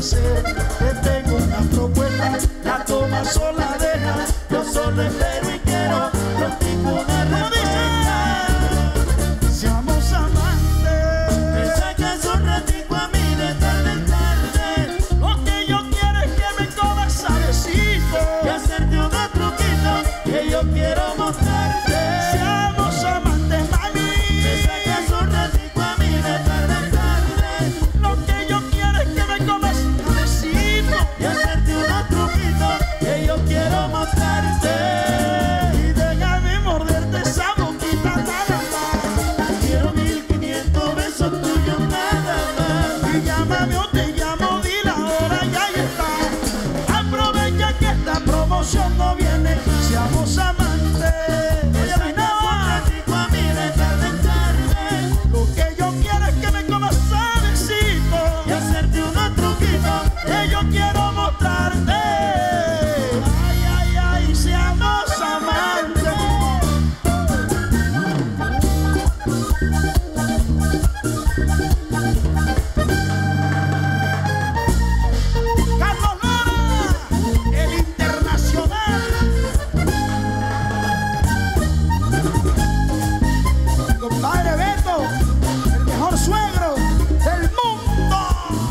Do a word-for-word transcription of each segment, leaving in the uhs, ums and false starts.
hacer. Te tengo una propuesta, la toma sola deja. Yo solo espero y quiero contigo una respuesta. Seamos amantes. Me sacas un ratico a mí de tarde en tarde. Lo que yo quiero es que me comas suavecito y hacerte unos truquitos que yo quiero mostrarte. Seamos amantes, mami. Me sacas un ratico a mí de tarde en tarde. Lo que yo quiero es que me comas suavecito y hacerte unos truquitos que yo quiero mostrarte. Y déjame morderte esa boquita nada más. Quiero mil quinientos besos tuyos nada más. Y llámame o te llamo, di la hora y ahí está. Aprovecha que esta promoción no viene. Seamos amantes. Oye, mi nada. A mí de tarde en tarde. Lo que yo quiero es que me comas suavecito y hacerte unos truquitos que yo quiero mostrarte. Ay, ay, ay, seamos amantes. Carlos Lara, el internacional. Compadre Beto, el mejor suegro del mundo.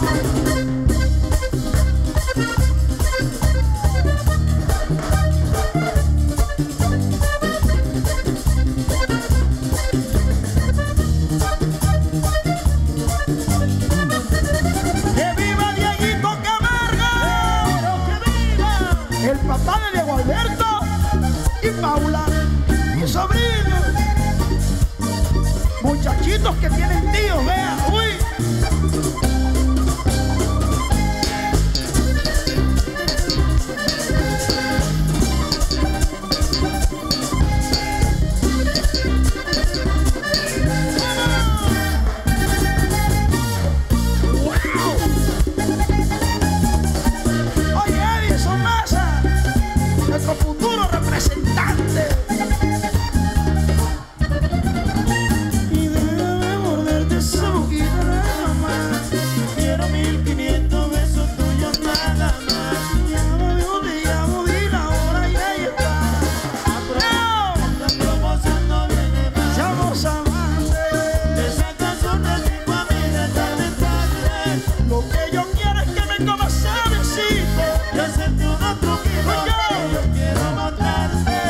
¡Que viva Dieguito Camargo! ¡Que viva! El papá de Diego Alberto y Paula, mi sobrino. Muchachitos que tienen tíos, vean, uy. Oye, Edison Maza, nuestro futuro representante. Y déjame morderte esa boquita nada más. Quiero mil quinientos besos tuyos nada más. Llámame o te llamo, di la hora y ahí está. ¡No! La promoción no viene más. Seamos amantes. Te sacas un ratico a mí de tarde en tarde. Lo que yo quiero es que me comas suavecito y hacerte unos truquitos que yo quiero mostrarte.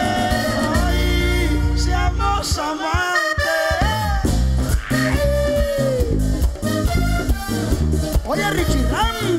Ay, seamos amantes. Oye, Richie Ram,